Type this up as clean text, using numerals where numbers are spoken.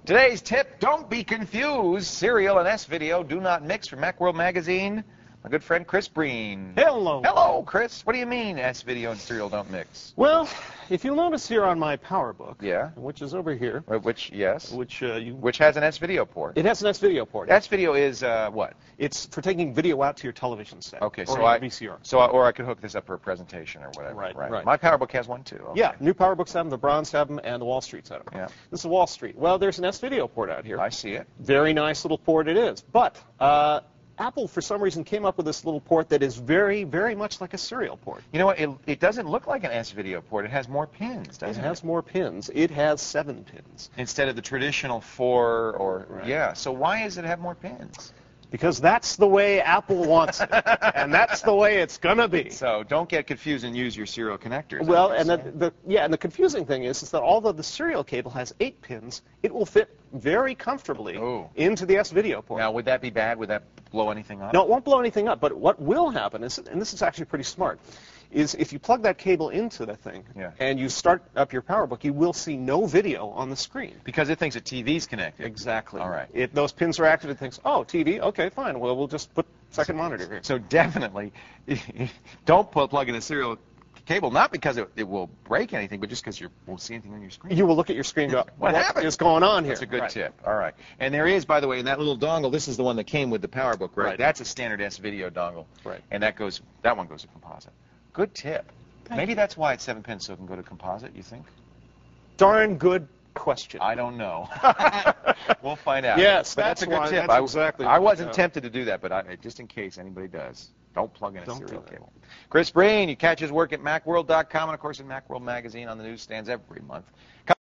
Today's tip, don't be confused. Serial and S-Video do not mix from Macworld Magazine. My good friend Chris Breen. Hello. Hello, Chris. What do you mean S-Video and serial don't mix? Well, if you'll notice here on my PowerBook, Yeah. which is over here, Which, yes. which Which has an S-Video port. it has an S-Video port. S-Video is what? It's for taking video out to your television set. Okay, or so your VCR. or I could hook this up for a presentation or whatever. Right. My PowerBook has one too. Okay. Yeah, new PowerBooks have them, the Bronze have them, and the Wall Streets have them. Yeah. This is Wall Street. Well, there's an S-Video port out here. I see it. Very nice little port it is. But Apple, for some reason, came up with this little port that is very, very much like a serial port. You know what? It doesn't look like an S-Video port. It has more pins, doesn't it? It has more pins. It has 7 pins. Instead of the traditional 4 or, Right. yeah. So why does it have more pins? Because that's the way Apple wants it, and that's the way it's gonna be. So don't get confused and use your serial connectors. Well, and the confusing thing is that although the serial cable has 8 pins, it will fit very comfortably into the S-Video port. Now, would that be bad? Would that blow anything up? No, it won't blow anything up. But what will happen is, and this is actually pretty smart, is if you plug that cable into the thing and you start up your PowerBook, you will see no video on the screen. Because it thinks a TV's connected. Exactly. All right. Those pins are active. It thinks, oh, TV, okay, fine. Well, we'll just put second monitor here. So definitely, don't plug in a serial cable, not because it will break anything, but just because you won't see anything on your screen. You will look at your screen and go, what happened? is going on here? That's a good tip. All right. And there is, by the way, in that little dongle, this is the one that came with the PowerBook, right? That's a standard S-Video dongle. Right. And that one goes to composite. Good tip. Maybe that's why it's 7 pins, so it can go to composite, you think? Darn good question. I don't know. We'll find out. Yes, but that's a good tip. That's exactly I wasn't tempted to do that, but just in case anybody does, don't plug in a serial cable. Chris Breen, you catch his work at Macworld.com and, of course, in Macworld Magazine on the newsstands every month.